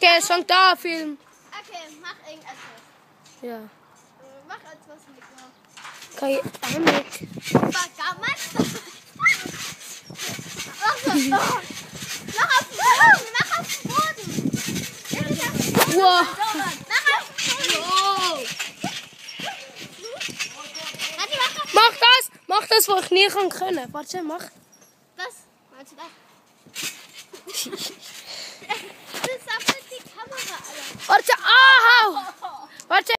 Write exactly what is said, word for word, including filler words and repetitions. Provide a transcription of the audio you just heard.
Okay, es fängt da Film. Okay, mach irgendetwas. Ja. Äh, Mach etwas mit mir. Okay, damit. Backgammon? Mach so. Oh. Mach auf den Boden. Mach auf den Boden. Wow. Mach auf den Boden. Warte, mach auf Mach das! Mach das, was ich nie kann können. Warte, mach. das. Warte, das. Das sammelt die Kamera, Alter. Warte, ah! Warte.